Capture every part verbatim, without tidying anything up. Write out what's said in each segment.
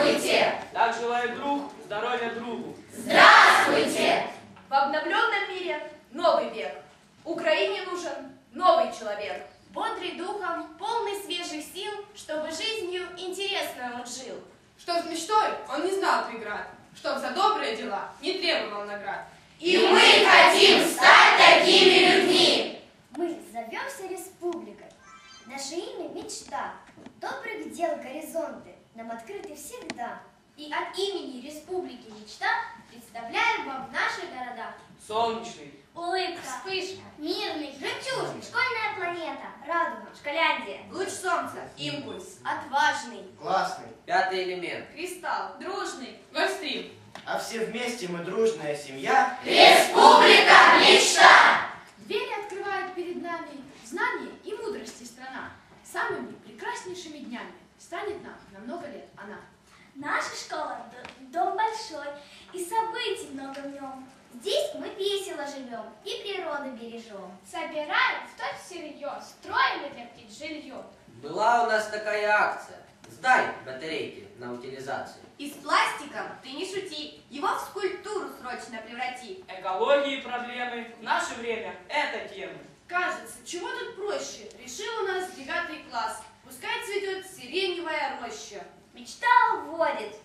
Здравствуйте! Так желает друг, здоровья другу. Здравствуйте! В обновленном мире новый век. Украине нужен новый человек. Бодрый духом, полный свежих сил, чтобы жизнью интересно он жил. Чтоб с мечтой он не знал преград, чтоб за добрые дела не требовал наград. И мы хотим стать такими людьми! Мы зовемся республикой. Наше имя – мечта. Добрых дел горизонты нам открыты всегда. И от имени Республики Мечта представляем вам наши города. Солнечный, Улыбка, Вспышка, мирный, жемчужный, школьная планета, радуга, Школяндия, Луч солнца, импульс, отважный, Классный, Пятый элемент. кристалл, дружный, Гольфстрим. а все вместе мы дружная семья. Республика Мечта! Двери открывает перед нами знания и мудрости страна. Самыми прекраснейшими днями станет нам на много лет она. Наша школа – дом большой, и событий много в нем. Здесь мы весело живем и природу бережем. собираем в тот всерьез, строим для птиц жилье. Была у нас такая акция. Сдай батарейки на утилизацию. И с пластиком ты не шути, его в скульптуру срочно преврати. экологии и проблемы в наше время – это темы. Кажется, чего тут проще? Решил у нас девятый класс. Пускай цветет сиреневая роща. Мечта уводит.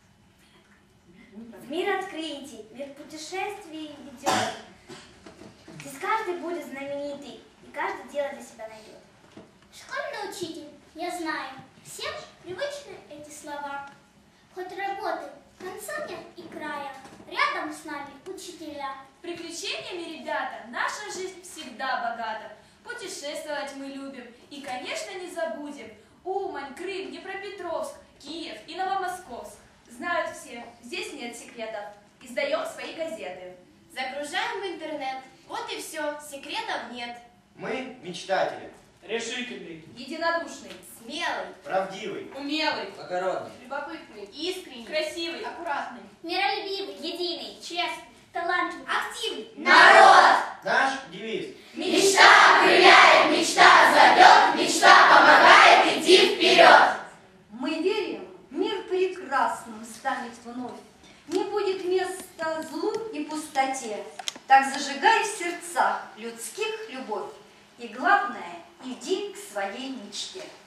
В мир открытий, мир путешествий ведет. Здесь каждый будет знаменитый, и каждый дело для себя найдет. Школьный учитель, я знаю, всем привычны эти слова. Хоть работы конца нет и края, рядом с нами учителя. Приключениями, ребята, наша жизнь всегда богата. Путешествовать мы любим и, конечно, не забудем Умань, Крым, Днепропетровск, Киев и Новомосковск. Знают все, здесь нет секретов. Издаем свои газеты. Загружаем в интернет, вот и все, секретов нет. Мы мечтатели, Решительный, Единодушный, Смелый, правдивый, умелый, Благородный. любопытный, искренний, красивый, аккуратный, Миролюбивый, единый, честный, талантливый, активный. Народ! наш девиз. Мечта окрыляет, мечта зовет, мечта помогает идти вперед! Мы верим, мир прекрасным станет вновь. Не будет места злу и пустоте. Так зажигай в сердцах людских любовь. И главное, иди к своей мечте.